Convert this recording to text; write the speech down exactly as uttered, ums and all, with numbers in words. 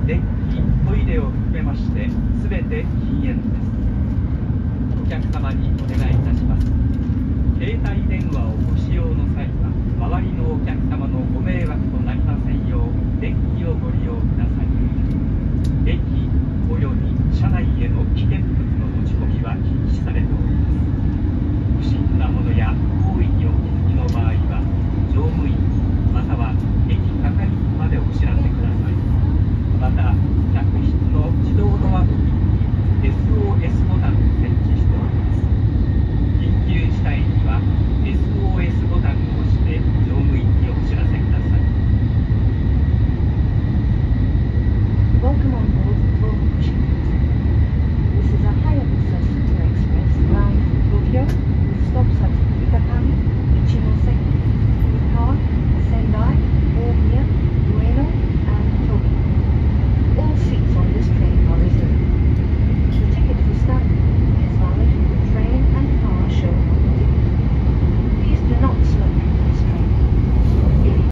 電気、トイレを含めまして全て禁煙です。お客様にお願いいたします。携帯電話をご使用の際は周りのお客様のご迷惑となりませんよう電気をご利用ください。